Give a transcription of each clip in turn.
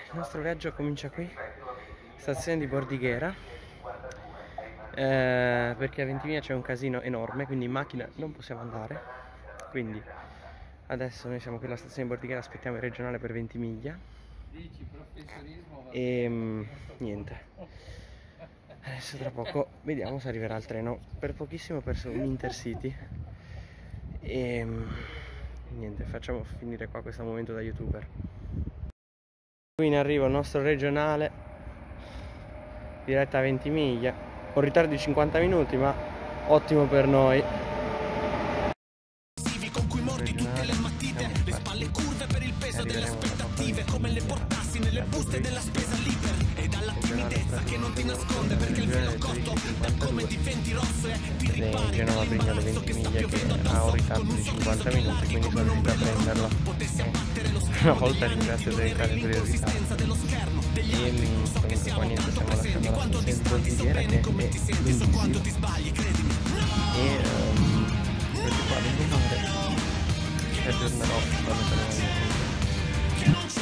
il nostro viaggio comincia qui, stazione di Bordighera, perché a Ventimiglia c'è un casino enorme, quindi in macchina non possiamo andare. Quindi adesso noi siamo qui alla stazione di Bordighera, aspettiamo il regionale per Ventimiglia. E niente, adesso tra poco vediamo se arriverà il treno. Per pochissimo ho perso un Intercity. E niente, facciamo finire qua questo momento da youtuber. Qui in arrivo il nostro regionale, diretta a Ventimiglia, con ritardo di 50 minuti, ma ottimo per noi. Con cui mordi tutte le mattite, le spalle curve per il peso delle aspettative, come le portassi nelle buste della spesa libera, e dalla timidezza che non ti nasconde perché il velo cotto da come diventi rosso e ti ripari. Genova Briglia di Ventimiglia che ha un ritardo di 50 minuti, quindi sono riuscito a prenderlo. Una volta ringrazio per il ritardo. E comunque qua niente, stiamo lasciando la stazione di Bordighera che è lunghissima. E questo qua di mare ci aggiornerò quando saremo in Ventimiglia.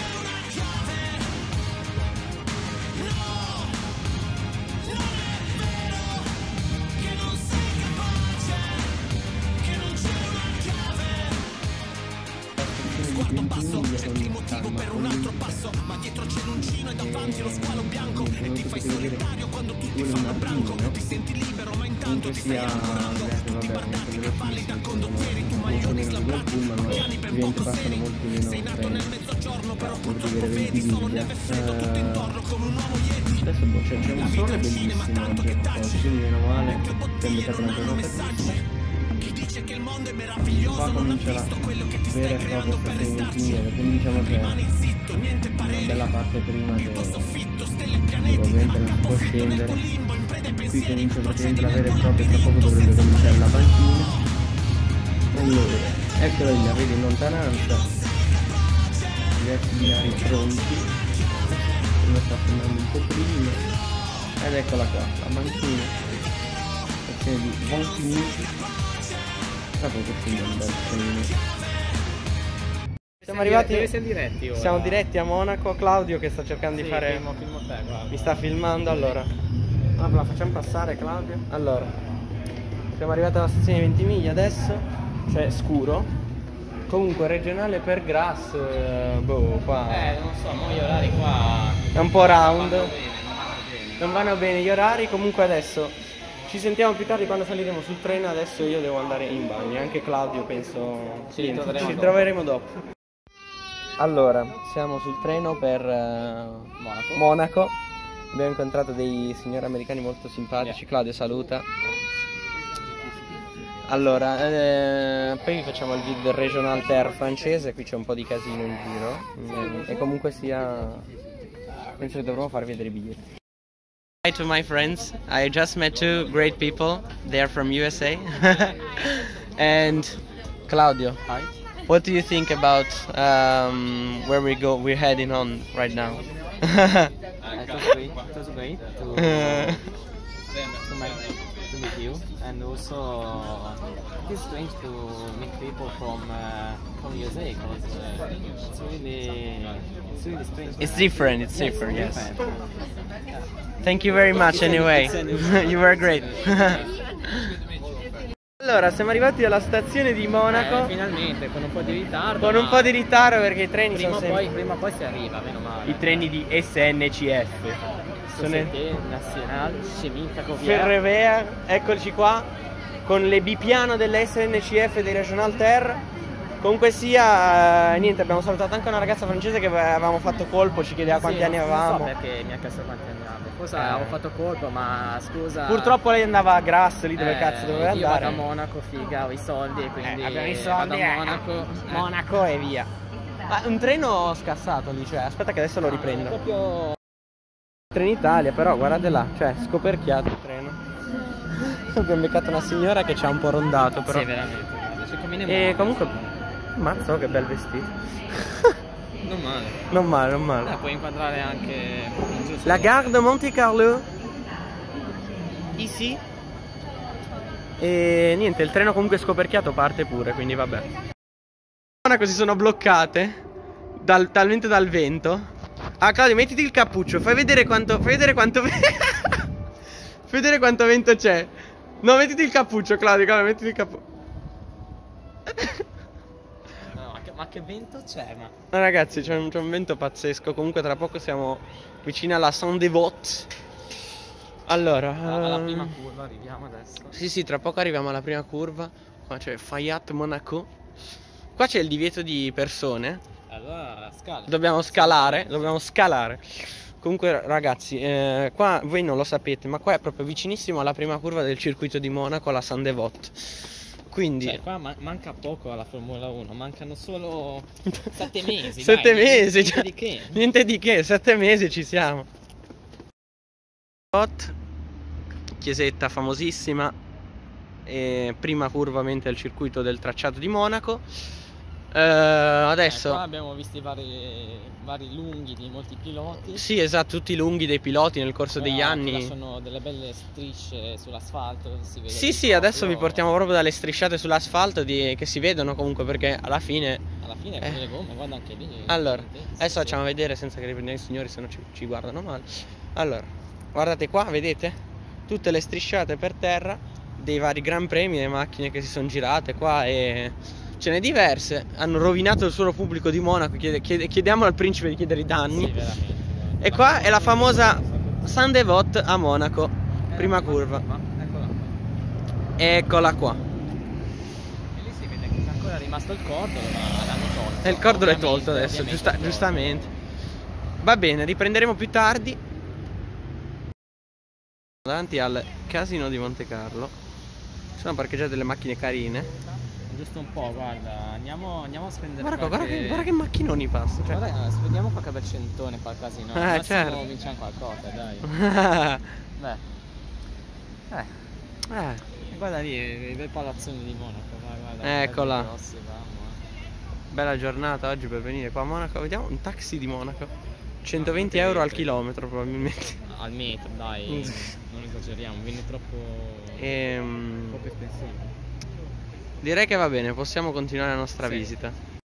Quarto passo, cerchi motivo per un altro passo, ma dietro c'è l'uncino e davanti lo squalo bianco, e ti fai solitario quando tutti fanno branco, ti senti libero ma intanto ti stai ancorando, tutti bardati, cavalli da condottieri, tu maglioni strappati, piani ben poco seri, sei nato nel mezzogiorno però purtroppo vedi solo neve freddo tutto intorno come un uomo ieti. Adesso c'è un sole bellissimo oggi, quindi meno male che è invitato una giornata. Che il mondo è meraviglioso, qua comincia la vera e propria stazione di Ventimiglia, quindi diciamo che è una bella parte prima che ovviamente non si può scendere. Qui comincia praticamente la vera e propria, tra poco dovrebbe cominciare la banchina. Allora, eccola lì, la vedi in lontananza, diversi binari pronti, uno sta fermando un po' prima, ed eccola qua, la banchina, stazione di Ventimiglia. Siamo arrivati. Dove siamo diretti ora? Siamo diretti a Monaco. Claudio che sta cercando di fare. Filmo te, mi sta filmando. Allora la facciamo passare, Claudio. Allora siamo arrivati alla stazione di Ventimiglia adesso. Cioè scuro. Comunque regionale per Grasse. Boh, qua non so, mo gli orari qua è un po' round. Non vanno bene. Non vanno bene gli orari. Comunque adesso ci sentiamo più tardi quando saliremo sul treno. Adesso io devo andare in bagno. Anche Claudio penso. Ci troveremo dopo. Allora, siamo sul treno per Monaco. Abbiamo incontrato dei signori americani molto simpatici. Claudio saluta. Allora, poi vi facciamo il video del Regional Ter francese. Qui c'è un po' di casino in giro. E comunque sia, penso che dovremo farvi vedere i biglietti. Hi to my friends. I just met two great people. They are from USA. And Claudio. Hi. What do you think about where we're heading on right now? It was great to meet you, and also it's strange to meet people from USA because it's really strange. It's different. It's different. Yes. Thank you very much. Anyway, you were great. Allora, siamo arrivati alla stazione di Monaco. Finalmente, con un po' di ritardo. Con un po' di ritardo perché i treni sono sempre. Prima o poi si arriva, meno male. I treni di SNCF. Société Nationale Chemin Ferroviaire. Ferrovea, eccoci qua. Con le bipiano delle SNCF e dei Regional Ter. Comunque sia, niente, abbiamo salutato anche una ragazza francese che avevamo fatto colpo, ci chiedeva quanti anni avevamo. Non so perché mi ha chiesto quanti anni avevo. Forse avevo fatto colpo, ma scusa. Purtroppo lei andava a Grasse, lì dove cazzo doveva andare. Io vado a Monaco, figa, ho i soldi e quindi abbiamo i soldi, vado a Monaco e via. Ma un treno scassato lì, cioè, aspetta che adesso lo riprendo. Proprio Trenitalia, però guardate là, cioè scoperchiato il treno. Abbiamo beccato una signora che ci ha un po' rondato, però. Sì, veramente. E comunque, mazzo, che bel vestito. Non male. Non male, non male. Puoi inquadrare anche la gare de Monte Carlo. Ici. E niente, il treno comunque scoperchiato parte pure, quindi vabbè. Si sono bloccate talmente dal vento Ah, Claudio, mettiti il cappuccio, fai vedere quanto fai vedere quanto vento c'è. No, mettiti il cappuccio, Claudio, mettiti il cappuccio. No, ma che vento c'è, ma? No, ragazzi, c'è un vento pazzesco. Comunque tra poco siamo vicini alla Saint-Devote. Allora, alla prima curva arriviamo adesso. Sì, tra poco arriviamo alla prima curva. Qua c'è Fayat Monaco. Qua c'è il divieto di persone. Allora scala. Dobbiamo scalare. Comunque ragazzi, qua voi non lo sapete, ma qua è proprio vicinissimo alla prima curva del circuito di Monaco, la Saint-Devote. Quindi cioè, qua manca poco alla Formula 1, mancano solo 7 mesi. 7 dai, mesi, niente di che. Niente di che, 7 mesi ci siamo. Chiesetta famosissima, prima curva mente al circuito del tracciato di Monaco. Adesso qua abbiamo visto i vari lunghi di molti piloti. Sì, esatto, tutti i lunghi dei piloti nel corso degli anni. Sono delle belle strisce sull'asfalto, si vede. Sì, adesso vi portiamo proprio dalle strisciate sull'asfalto che si vedono comunque, perché alla fine le gomme, guarda anche lì. Allora, adesso facciamo vedere senza che riprendiamo i signori, se no ci guardano male. Allora, guardate qua, vedete? Tutte le strisciate per terra dei vari gran premi, le macchine che si sono girate qua, e ce n'è diverse. Hanno rovinato il suolo pubblico di Monaco. Chiediamo al principe di chiedere i danni. Sì, veramente. E qua è la famosa Saint-Devote a Monaco, prima curva. Eccola qua. E lì si vede che c'è ancora rimasto il cordolo, ma l'hanno tolto. E il cordolo è tolto adesso, giustamente. Va bene, riprenderemo più tardi. Davanti al casino di Monte Carlo ci sono parcheggiate delle macchine carine. Giusto un po', guarda, andiamo a spendere. Guarda che macchinoni passano. Cioè. Guarda, spendiamo qualche bercentone qua al casino. Certo. Vinciamo qualcosa, dai. Guarda lì, i bei palazzoni di Monaco, guarda. Eccola. Grossi, bella giornata oggi per venire qua a Monaco. Vediamo un taxi di Monaco. 120 euro al chilometro probabilmente. Al metro, dai, non esageriamo, viene troppo espensivo. Direi che va bene, possiamo continuare la nostra visita.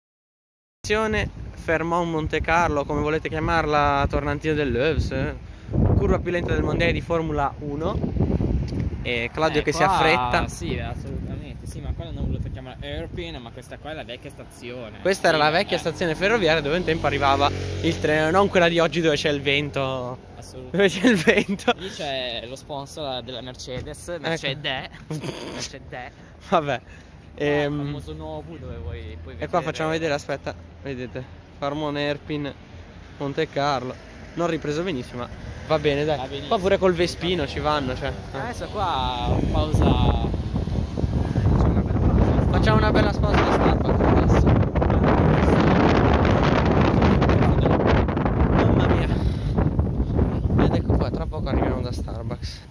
Fermont Monte Carlo, come volete chiamarla, Tornantino dell'Oeuvres, curva più lenta del mondiale di Formula 1. E Claudio che si affretta. Sì, assolutamente. Sì, ma quella non volete chiamare Hairpin, ma questa qua è la vecchia stazione. Questa era la vecchia stazione ferroviaria dove un tempo arrivava il treno, non quella di oggi dove c'è il vento. Assolutamente. Dove c'è il vento. Lì c'è lo sponsor della Mercedes, Mercedes. Vabbè. Il famoso Nobu dove puoi vedere. E qua facciamo vedere, aspetta, vedete, Farmon Hairpin Monte Carlo. Non ripreso benissimo, ma va bene, dai. Qua pure col Vespino ci vanno, cioè. Adesso qua pausa. Facciamo una bella pausa da Starbucks adesso. Mamma mia. Ed ecco qua, tra poco arriviamo da Starbucks.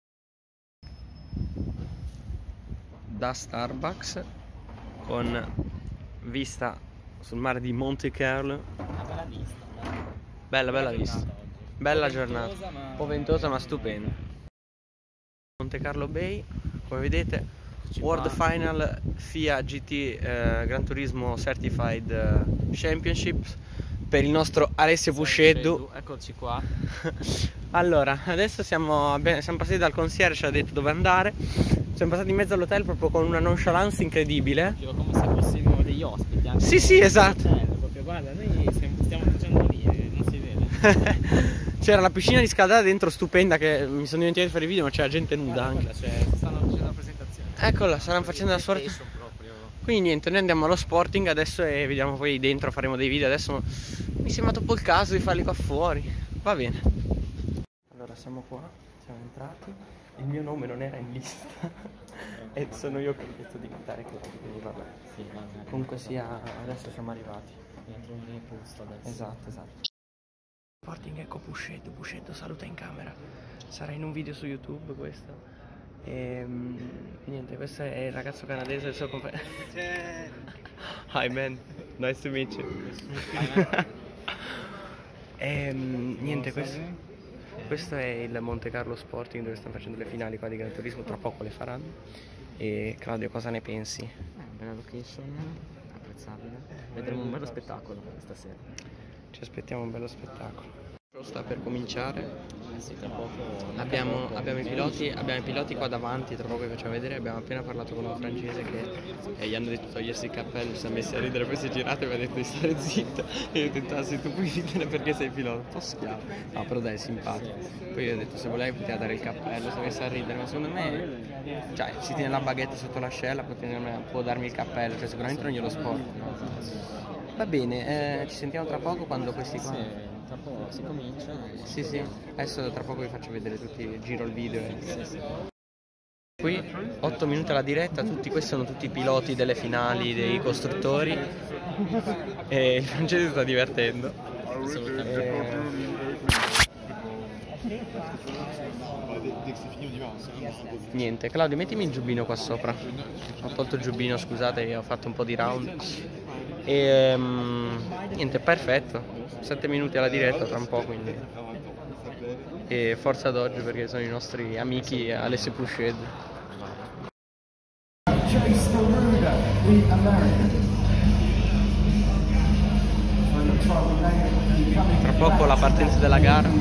Da Starbucks con vista sul mare di Monte Carlo. Una bella vista. Bella vista. Bella giornata. Un po' ventosa ma stupenda. Monte Carlo Bay, come vedete, World Final FIA GT Gran Turismo Certified Championship per il nostro Alessio Pusceddu. Eccoci qua. Allora, adesso siamo passati dal concierge, ci ha detto dove andare. Siamo passati in mezzo all'hotel proprio con una nonchalance incredibile. Come se fossimo degli ospiti. Anche Sì, esatto. Proprio, guarda, noi stiamo facendo lì, non si vede. C'era la piscina riscaldata dentro stupenda, che mi sono dimenticato di fare i video, ma c'era gente nuda anche. Stanno facendo la presentazione. Eccola, staranno facendo la sorte. Quindi niente, noi andiamo allo Sporting adesso e vediamo poi dentro, faremo dei video. Adesso mi sembra dopo il caso di farli qua fuori. Va bene. Allora siamo qua, siamo entrati. Il mio nome non era in lista e sono io che ho chiesto di diventare Claudio, quindi vabbè. Sì, vabbè. Comunque sia, adesso siamo arrivati. Esatto. Sporting, ecco Pusceddu saluta in camera. Sarà in un video su YouTube questo. E niente, questo è il ragazzo canadese del suo compagno. Hi man, nice to meet you. E niente, questo è il Monte Carlo Sporting dove stanno facendo le finali qua di Gran Turismo, tra poco le faranno. E Claudio, cosa ne pensi? Bella location, apprezzabile. Vedremo un bello spettacolo stasera. Ci aspettiamo un bello spettacolo. Sta per cominciare. Sì, tra poco Abbiamo i piloti qua davanti, tra poco vi facciamo vedere. Abbiamo appena parlato con un francese che gli hanno detto di togliersi il cappello, si è messi a ridere, poi si è girato e mi ha detto di stare zitto. E io ho detto, ah sì, tu puoi ridere perché sei pilota, un po' schiavo. No, però dai, è simpatico. Poi io ho detto, se volevi poteva dare il cappello, si è messo a ridere, ma secondo me, cioè, si tiene la baguette sotto l'ascella, può darmi il cappello, cioè sicuramente non glielo sporco. No? Va bene, ci sentiamo tra poco quando questi qua... Sì, tra poco si comincia. Sì, sì, adesso tra poco vi faccio vedere tutti, giro il video. Qui 8 minuti alla diretta, tutti questi sono tutti i piloti delle finali dei costruttori e il francese si sta divertendo. Niente, Claudio, mettimi il giubbino qua sopra. Ho tolto il giubbino, scusate, ho fatto un po' di round. E niente, perfetto. 7 minuti alla diretta tra un po', quindi. E forza Dodge perché sono i nostri amici Alessio Pouchet. Tra poco la partenza della gara.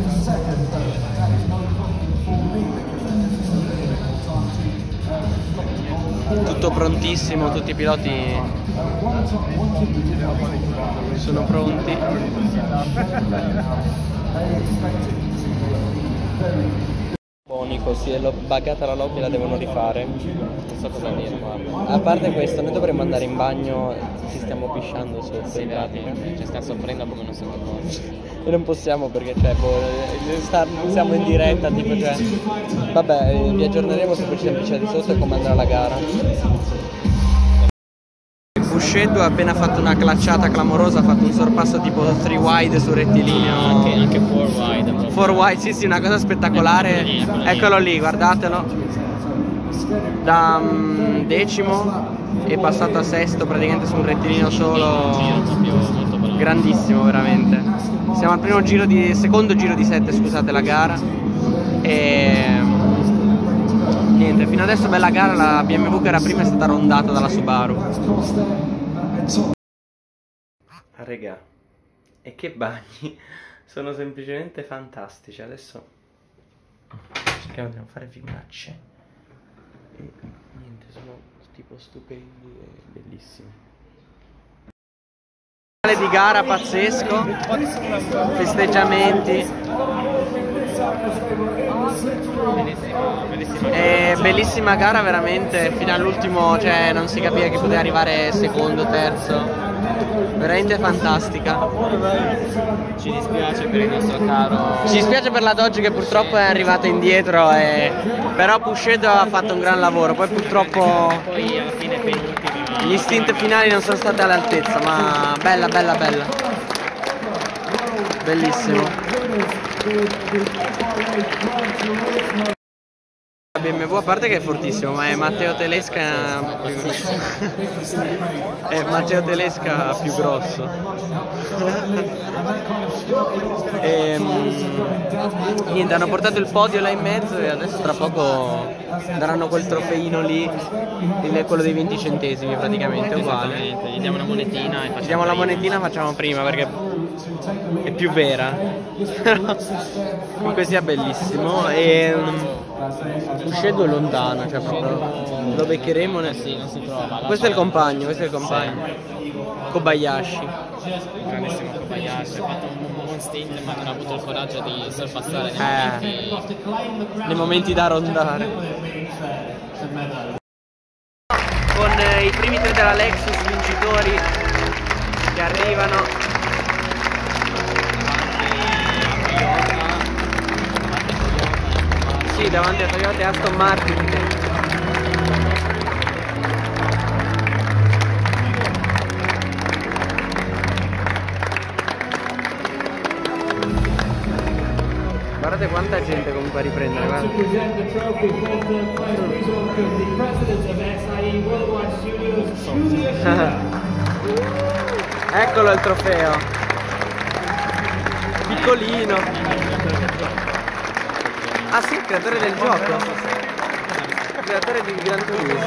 Tutto prontissimo, tutti i piloti sono pronti. Così è buggata la lobby, la devono rifare. Non so cosa dire, guarda. A parte questo, noi dovremmo andare in bagno, ci stiamo pisciando sotto. Sì, ci sta soffrendo come non siamo accorti. E non possiamo perché siamo in diretta, tipo, cioè. Vabbè, vi aggiorneremo se poi ci siamo pisciati sotto e come andrà la gara. Pouchet ha appena fatto una clacciata clamorosa, ha fatto un sorpasso tipo 3 wide sul rettilineo. Anche 4 wide. 4 wide, sì, una cosa spettacolare. Eccolo lì, guardatelo. Da decimo è passato a sesto praticamente su un rettilineo solo. Grandissimo, veramente. Siamo al secondo giro di 7, scusate, la gara. E niente, fino adesso bella gara, la BMW che era prima è stata rondata dalla Subaru. Regà, e che bagni, sono semplicemente fantastici. Adesso cerchiamo di non fare figuracce. E niente, sono tipo stupendi e bellissimi. Di gara pazzesco, festeggiamenti. Bellissima gara veramente, fino all'ultimo, cioè non si capiva chi poteva arrivare secondo, terzo. Veramente fantastica. Ci dispiace per il nostro caro. Ci dispiace per la Dodge che purtroppo è arrivata indietro, però Pouchet ha fatto un gran lavoro. Poi purtroppo Poi alla fine penultimi. gli stint finali non sono stati all'altezza, ma bella. Bellissimo. La BMW a parte che è fortissimo, ma è Matteo Telesca più grosso. Niente, hanno portato il podio là in mezzo e adesso tra poco daranno quel trofeino lì, quello dei 20 centesimi praticamente, uguale. Gli diamo una monetina e facciamo la monetina, facciamo prima perché è più vera. Comunque sia bellissimo. E Pouchet è lontano, cioè proprio lo beccheremo. Sì, non si trova. Questo è il compagno, Sì. Kobayashi. Grandissimo Kobayashi, ha fatto un buon stint ma non ha avuto il coraggio di sorpassare nei momenti da rondare. Con i primi 3 della Lexus vincitori che arrivano. Sì, davanti a Toyota e Aston Martin. Guardate quanta gente comunque a riprendere, guarda. Eccolo il trofeo. Piccolino. Ah sì, creatore del gioco. Creatore di Gran Turismo.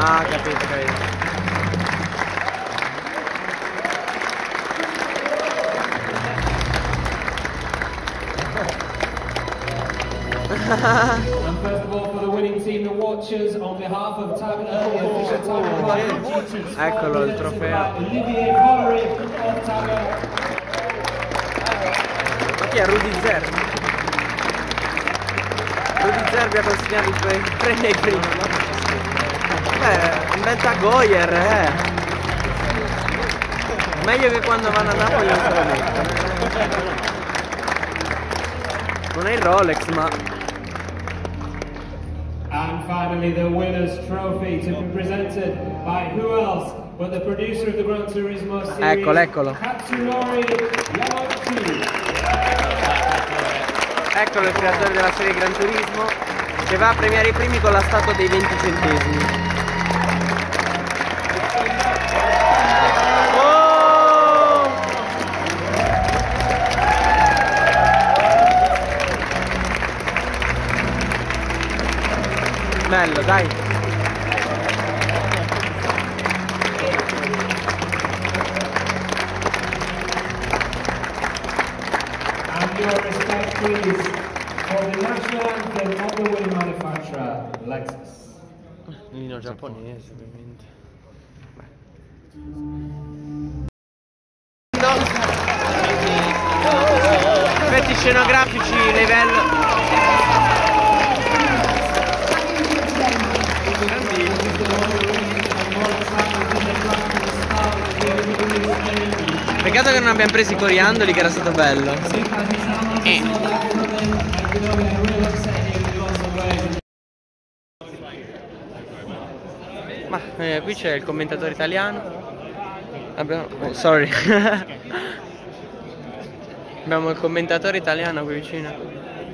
Ah, capito, capito. And first of all, for the winning team, the watchers, on behalf of Tag Eccolo il trofeo. Olivier Collery of Tagger. Ma chi è Rudy Zerbi? Rudy Zerbi ha consegnato i suoi premi. Un bel tag Goyer, Meglio che quando vanno a Napoli non se lo mettono. Non è il Rolex, ma... And finally, the winner's trophy to be presented by who else but the producer of the Gran Turismo series, Eccolo. Katsunori Yamauchi. Eccolo il creatore della serie Gran Turismo, che va a premiare i primi con la statua dei 20 centesimi. Bello, dai. And your respect, please, for the national anthem of the wheel manufacturer, Lexus. Nino giapponese, ovviamente. Effetti scenografici livello. Peccato che non abbiamo preso i coriandoli, che era stato bello. Ma qui c'è il commentatore italiano. Sorry. Abbiamo il commentatore italiano qui vicino.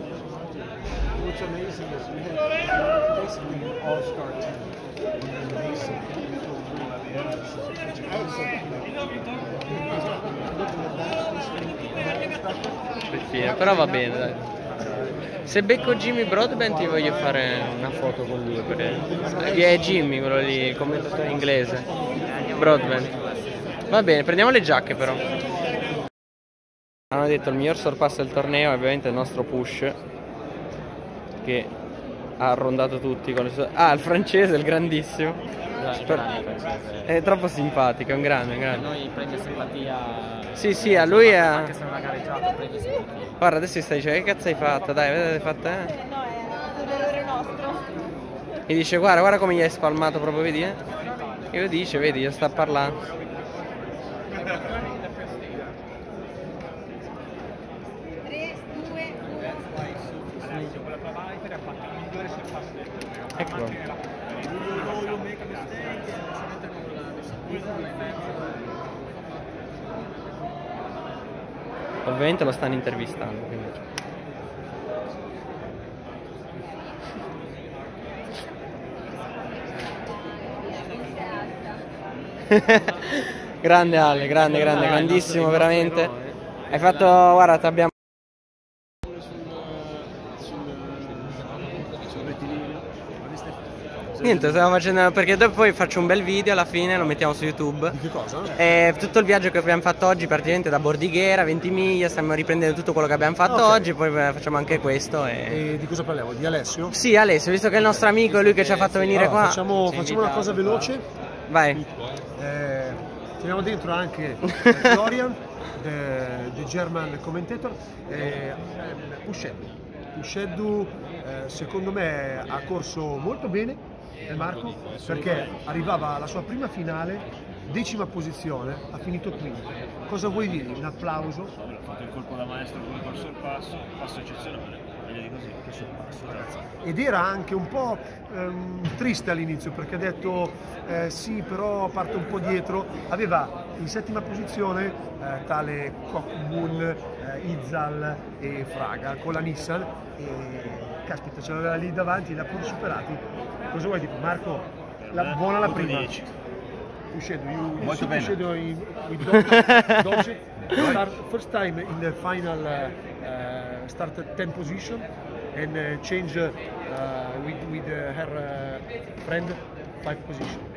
Però va bene, dai. Se becco Jimmy Broadbent ti voglio fare una foto con lui, perché è Jimmy quello lì, il commentatore inglese. Broadbent. Va bene, prendiamo le giacche però. Hanno detto il miglior sorpasso del torneo è ovviamente il nostro Push, che ha arrondato tutti con le sue... Ah, il francese, il grandissimo. È troppo simpatico, è un grande, Noi premio simpatia. Sì, a lui è... Anche se non ha gareggiato, premio simpatia. Guarda, adesso ti stai dicendo, che cazzo hai fatto? Dai, vedete, hai fatto, No, è l'errore nostro. Mi dice, guarda come gli hai spalmato proprio, vedi, Io dice, vedi, io sta parlando. 3, 2, 1. Eccolo. Ovviamente lo stanno intervistando, quindi. Grande Ale, grandissimo veramente. Hai fatto, guarda, abbiamo... Niente, stiamo facendo, perché dopo poi faccio un bel video alla fine, lo mettiamo su YouTube. Di che cosa? Tutto il viaggio che abbiamo fatto oggi, praticamente da Bordighera, 20 miglia, stiamo riprendendo tutto quello che abbiamo fatto oggi, poi facciamo anche questo. E di cosa parliamo? Di Alessio? Sì, Alessio, visto che è il nostro amico, è lui che ci ha fatto venire qua. Facciamo una cosa veloce. Vai. Teniamo dentro anche Florian, the German commentator, Pusheddu, secondo me ha corso molto bene. Marco, perché arrivava alla sua prima finale, 10ª posizione, ha finito quinto. Cosa vuoi dire? Un applauso? Ha fatto il colpo da maestro come col sorpasso, passo eccezionale, meglio di così, che sorpasso, grazie. Ed era anche un po' triste all'inizio, perché ha detto sì, però parte un po' dietro. Aveva in 7ª posizione tale Kokbun, Izzal e Fraga con la Nissan, e caspita, ce l'aveva lì davanti, li ha pure superati. Cosa vuoi dire? Marco, buona la prima. Pusheddu, molto bene. First time in the final started 10th position and change with her friend 5th position.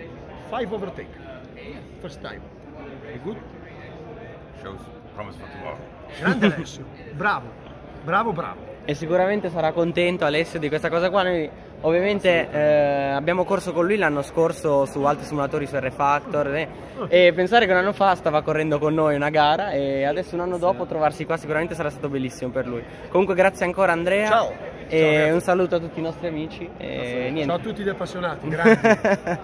5 overtake. First time. È good? Shows promise for tomorrow. Grande Alessio, bravo, bravo, bravo. E sicuramente sarà contento Alessio di questa cosa qua. Noi ovviamente abbiamo corso con lui l'anno scorso su altri simulatori su R-Factor e pensare che un anno fa stava correndo con noi una gara e adesso un anno dopo trovarsi qua sicuramente sarà stato bellissimo per lui. Comunque grazie ancora Andrea. Ciao. E Ciao, un saluto a tutti i nostri amici e niente. Ciao a tutti gli appassionati, grazie.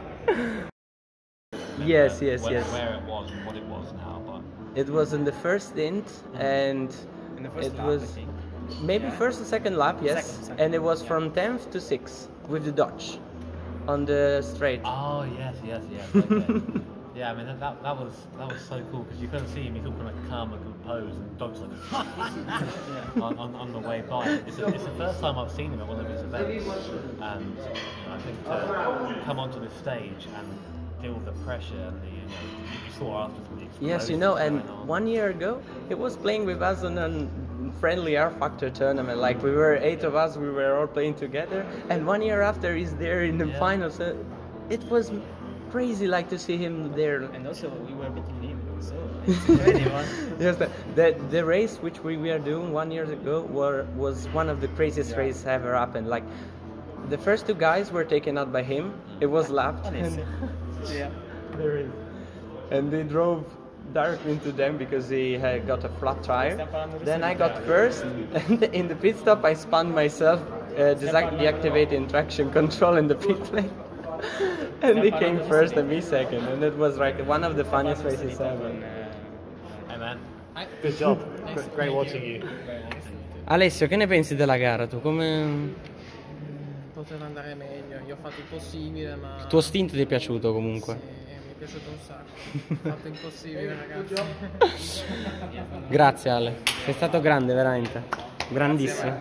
Yes. Where it was and what it was now, but It was in the first stint and In the first it lap, was I think. maybe first or second lap, yes. Second, And it was yeah. from 10th to 6th with the Dodge on the straight. oh yes. Okay. Yeah, I mean that was so cool because you couldn't see him. He's all kind of calm and composed, and dogs like on the way by. It's the first time I've seen him at one of his events, and you know, I think to come onto this stage and deal with the pressure and the you saw after the explosions Yes, you know, and going on. 1 year ago he was playing with us on a friendly R-Factor tournament. Like we were 8 of us, we were all playing together, and 1 year after he's there in the Yeah. finals. It was crazy, like to see him there. And also we were beating him, so it's incredible. Yes, the race which we were doing 1 year ago was one of the craziest races ever happened. Like the first 2 guys were taken out by him. It was lapped. Alessio. Yeah. There is. And they drove directly into them because he had got a flat tire. Then I got first, and in the pit stop I spun myself, deactivating traction control in the pit lane. And they came first and me second, and it was like one of the funniest races ever. Hey man, good job. Great watching you. Alessio, che ne pensi della gara tu? Come... Poteva andare meglio, io ho fatto il possibile, ma Il tuo stint ti è piaciuto comunque? sì, mi è piaciuto un sacco. Ho fatto il possibile, ragazzi. Grazie Ale, sei stato grande veramente, grandissimo.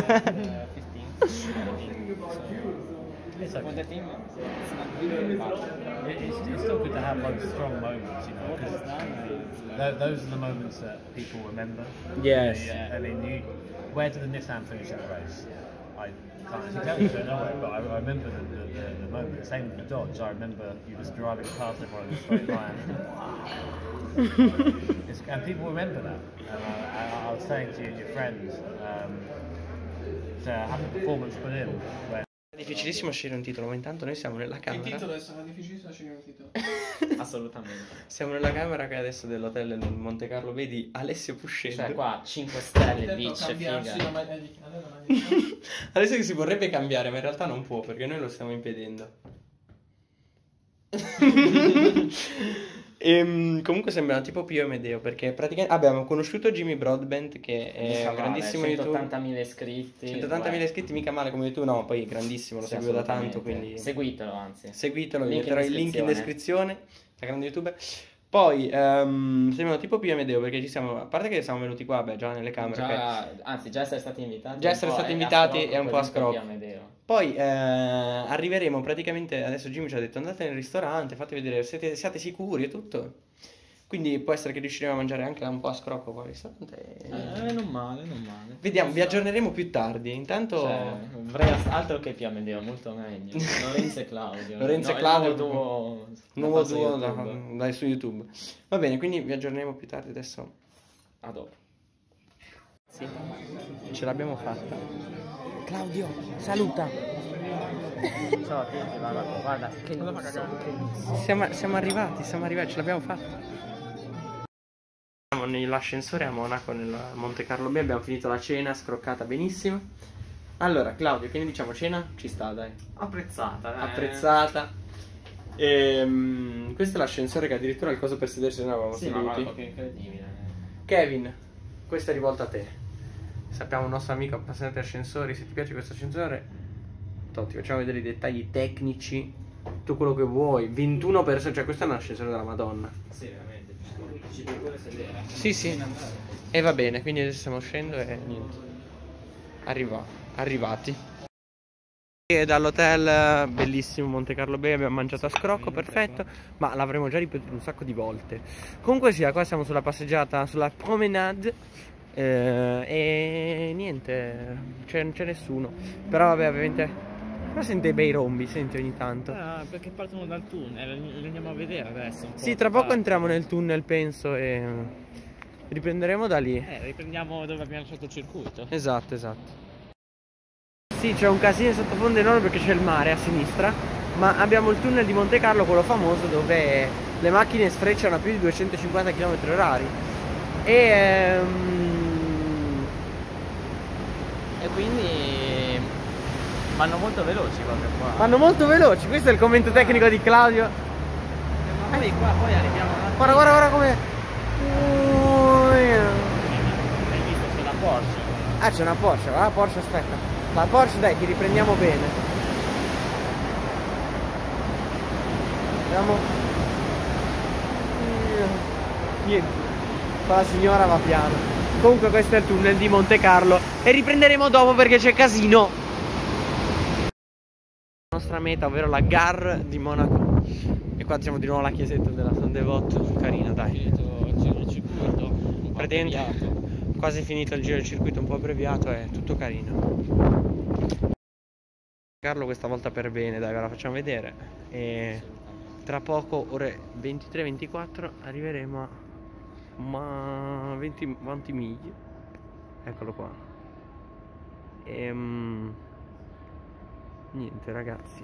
It's okay. It's still good to have those strong moments, you know, because those are the moments that people remember. Yes. I mean, where did the Nissan finish in the race? I can't actually tell you, but I remember the moment. Same with the Dodge. I remember you just driving past everyone in a straight line. And people remember that. And I was saying to your friends, to have the performance put in. È difficilissimo scegliere un titolo, ma intanto noi siamo nella Il camera. titolo sarà difficilissimo scegliere un titolo. Assolutamente. Siamo nella camera che è adesso dell'hotel nel Monte Carlo Bay di Alessio Puscendo. Cioè qua 5 stelle, Detto beach, cambiarsi figa. la maglia di Alessio che si vorrebbe cambiare, ma in realtà non può perché noi lo stiamo impedendo. Comunque sembrano tipo Pio e Medeo perché praticamente abbiamo conosciuto Jimmy Broadbent che è un grandissimo youtuber. 180.000 iscritti. 180.000 iscritti, mica male come tu, no, poi è grandissimo, lo Sì, seguo da tanto, assolutamente. quindi Seguitelo, anzi. seguitelo, vi Link in metterò il link in descrizione, da grande youtuber. Poi sembrano tipo Pio e Medeo perché ci siamo, a parte che siamo venuti qua, beh, già nelle camere, ok. Anzi, già essere stati invitati. Già essere stati invitati è un po' a scrocco. Amedeo. Poi arriveremo praticamente, adesso Jimmy ci ha detto andate nel ristorante, fate vedere, siate sicuri e tutto. Quindi può essere che riusciremo a mangiare anche un po' a scrocco qua al ristorante. Non male, non male. Vediamo, vi aggiorneremo più tardi. Intanto Cioè, avrei altro che Pio Amedeo, molto meglio. Lorenzo e Claudio. Lorenzo e No, Claudio, il nuovo nuovo su duo YouTube. su YouTube. Va bene, quindi vi aggiorneremo più tardi adesso. A dopo. Sì. Ce l'abbiamo fatta. Claudio, saluta. Ciao a tutti, guarda che Siamo arrivati, ce l'abbiamo fatta. Siamo nell'ascensore a Monaco, nel Monte Carlo Bay, abbiamo finito la cena, scroccata benissimo. Allora, Claudio, che ne diciamo? Cena? Ci sta, dai. apprezzata. Apprezzata. Questo è l'ascensore che addirittura ha il coso per sedersi, noi avevamo Sì, ma seduti. guarda che incredibile. Kevin, questa è rivolta a te. Sappiamo un nostro amico appassionato di ascensori, se ti piace questo ascensore, ti facciamo vedere i dettagli tecnici, tutto quello che vuoi. 21 persone, cioè questo è un ascensore della Madonna. Sì, veramente. Ci puoi pure sedere. Sì. E va bene, quindi adesso stiamo uscendo e niente. Arrivati. E dall'hotel bellissimo Monte Carlo Bay abbiamo mangiato a scrocco, perfetto, ma l'avremo già ripetuto un sacco di volte. Comunque sia, qua siamo sulla passeggiata, sulla promenade e niente, c'è nessuno. Però vabbè, ovviamente Però sente bei rombi, senti ogni tanto. Perché partono dal tunnel, li andiamo a vedere adesso un po'. Sì, tra poco entriamo nel tunnel, penso, e riprenderemo da lì. Riprendiamo dove abbiamo lasciato il circuito. Esatto, esatto. Sì, c'è un casino in sottofondo enorme perché c'è il mare a sinistra, ma abbiamo il tunnel di Monte Carlo, quello famoso, dove le macchine sfrecciano a più di 250 km/h. E quindi vanno molto veloci proprio qua. vanno molto veloci, questo è il commento tecnico di Claudio. Poi qua poi arriviamo a... Guarda come... Hai visto, c'è la Porsche. Ah, c'è una Porsche, va la Porsche, aspetta. La Porsche, dai, ti riprendiamo bene. Vediamo. Niente, qua la signora va piano. Comunque questo è il tunnel di Monte Carlo e riprenderemo dopo perché c'è casino. La nostra meta, ovvero la Gare di Monaco. E qua siamo di nuovo alla chiesetta della San Devoto. Carina, dai. Giro il circuito, un po' Praticamente abbreviato. quasi finito il giro del circuito, un po' abbreviato, è tutto carino. Carlo questa volta per bene, dai, ve la facciamo vedere. E tra poco, ore 23-24, arriveremo a 20 miglia. Eccolo qua. Niente ragazzi,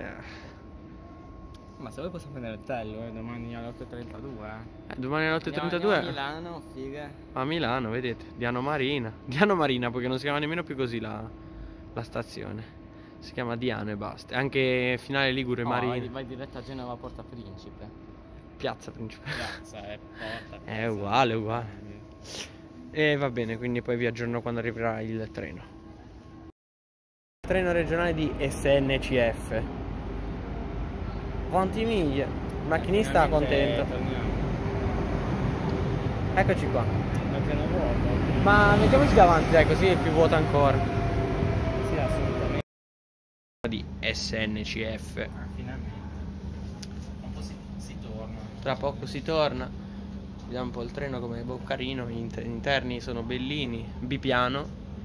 Ma se vuoi possiamo prendere il tello, domani alle 8:32. domani alle 8:32 a Milano, fighe. a Milano, vedete, Diano Marina, perché non si chiama nemmeno più così la stazione, si chiama Diano e basta. Anche Finale Ligure Marina. Vai diretta a Genova Porta Principe. Piazza Principe. Piazza è porta. È uguale. E va bene, quindi poi vi aggiorno quando arriverà il treno. Treno regionale di SNCF. 20 miglia. Il macchinista contento. Eccoci qua. Ma treno vuoto. Ma mettiamoci davanti, dai, così è più vuoto ancora. Sì, assolutamente. Di SNCF. Finalmente. Un po' si torna. Tra poco si torna. Vediamo un po' il treno come è carino. Gli interni sono bellini. Bipiano.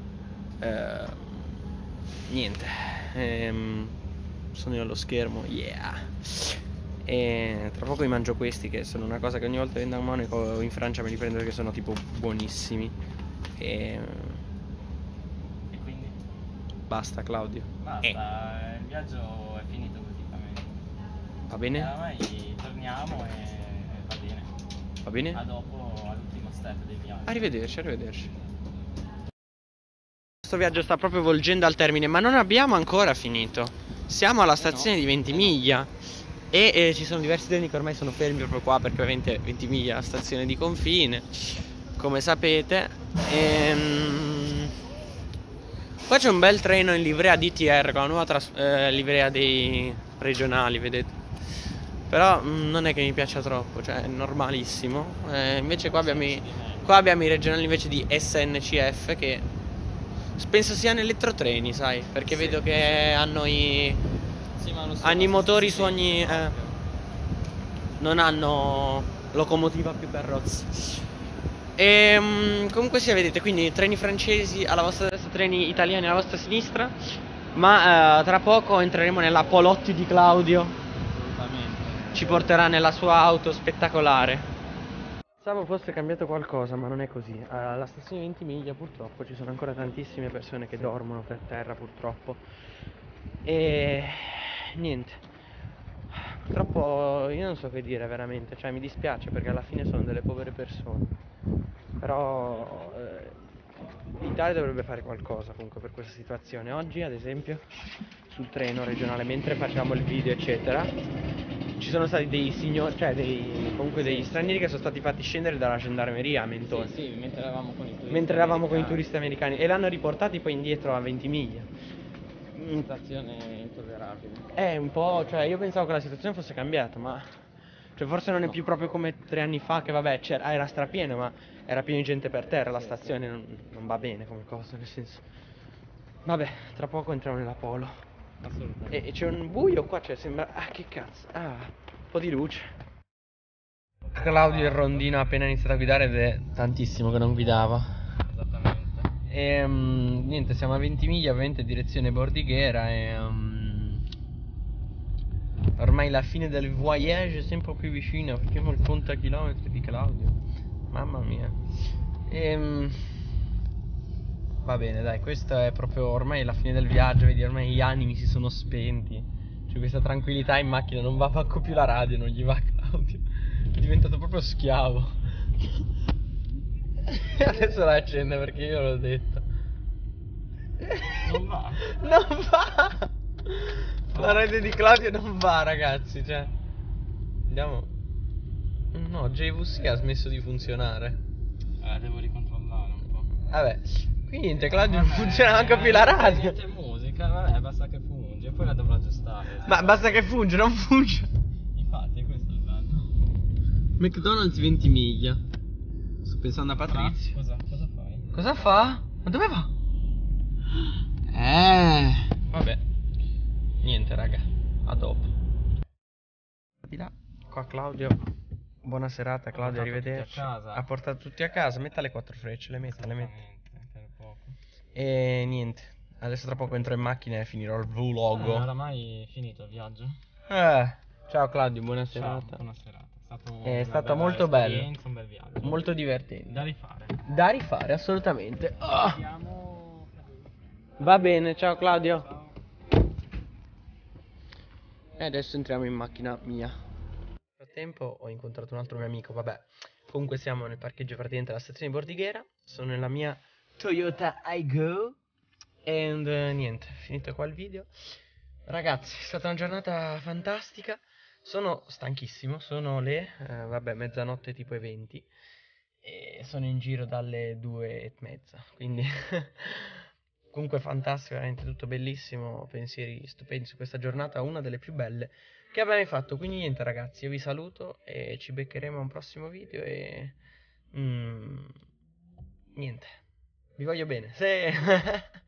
Niente. Sono io allo schermo. Yeah. E tra poco mi mangio questi, che sono una cosa che ogni volta vendo a Monaco o in Francia me li prendo perché sono tipo buonissimi. E quindi? basta, Claudio. Basta, il viaggio è finito praticamente. Va bene? Ormai torniamo e va bene. Va bene? A dopo, all'ultimo step del viaggio. Arrivederci. Questo viaggio sta proprio volgendo al termine, ma non abbiamo ancora finito. Siamo alla stazione di Ventimiglia e ci sono diversi treni che ormai sono fermi proprio qua, perché ovviamente Ventimiglia è la stazione di confine, come sapete. Qua c'è un bel treno in livrea DTR con la nuova livrea dei regionali, vedete. Però non è che mi piaccia troppo, cioè è normalissimo. Invece qua abbiamo i regionali invece di SNCF, che penso siano elettrotreni, sai, perché vedo che hanno hanno i motori su ogni... non hanno locomotiva più carrozze. Comunque sia, vedete, quindi treni francesi alla vostra destra, treni italiani alla vostra sinistra. Ma tra poco entreremo nella Polotti di Claudio. Ci porterà nella sua auto spettacolare. Pensavo fosse cambiato qualcosa, ma non è così. Alla stazione di Ventimiglia purtroppo ci sono ancora tantissime persone che dormono per terra, purtroppo. E niente, purtroppo io non so che dire veramente, cioè mi dispiace perché alla fine sono delle povere persone. Però l'Italia dovrebbe fare qualcosa comunque per questa situazione. Oggi ad esempio sul treno regionale, mentre facevamo il video eccetera, ci sono stati dei signori, cioè comunque degli stranieri che sono stati fatti scendere dalla gendarmeria a Mentone. Sì, mentre eravamo con i turisti mentre eravamo con i turisti americani, e l'hanno riportati poi indietro a Ventimiglia. Situazione intollerabile. Un po', cioè io pensavo che la situazione fosse cambiata, ma cioè forse non è più proprio come 3 anni fa, che vabbè era strapieno, ma era pieno di gente per terra. La stazione non va bene come cosa, nel senso. Vabbè, tra poco entriamo nella Polo. Assolutamente. E c'è un buio qua, cioè sembra... Ah, che cazzo. Ah, un po' di luce. Claudio il rondino ha appena iniziato a guidare ed è tantissimo che non guidava. Esattamente. E niente, siamo a Ventimiglia, ovviamente direzione Bordighera, e Ormai la fine del voyage è sempre più vicina. Facciamo il contachilometri di Claudio. Mamma mia. Va bene, dai, questo è proprio ormai la fine del viaggio. Vedi, ormai gli animi si sono spenti. C'è questa tranquillità in macchina. Non va manco più la radio, non gli va Claudio. È diventato proprio schiavo. Adesso la accende perché io l'ho detto. Non va. Non va. La rete di Claudio non va, ragazzi, cioè. Andiamo. No, JVC ha smesso di funzionare. Devo ricontrollare un po'. Vabbè, qui niente, Claudio non funziona manco più la radio. Niente musica, vabbè, basta che funge, poi la dovrò aggiustare. Ma basta che funge, non funge. Infatti, questo è il bello. McDonald's 20 miglia. Sto pensando a Patrizio. Cosa fai? Cosa fa? Ma dove va? Vabbè. Niente, raga. A dopo. Di là. Qua Claudio. Buona serata, Claudio, arrivederci. Ha portato tutti a casa. Metta le 4 frecce, le metta. Per poco. E niente. Adesso tra poco entro in macchina e finirò il vlog. Oramai finito il viaggio. Ciao Claudio, buona serata. Buona serata. È stata molto bella. Un bel viaggio. Molto divertente. Da rifare. Da rifare, assolutamente. Va bene, ciao Claudio. Ciao. E adesso entriamo in macchina mia. Nel frattempo ho incontrato un altro mio amico, vabbè. Comunque siamo nel parcheggio praticamente della stazione di Bordighera. Sono nella mia Toyota Aygo. E niente, finito qua il video. Ragazzi, è stata una giornata fantastica. Sono stanchissimo, sono le, mezzanotte tipo e 20. E sono in giro dalle 2:30, quindi... Comunque fantastico, veramente tutto bellissimo, pensieri stupendi su questa giornata, una delle più belle che abbia mai fatto. Quindi niente ragazzi, io vi saluto e ci beccheremo a un prossimo video e... niente, vi voglio bene.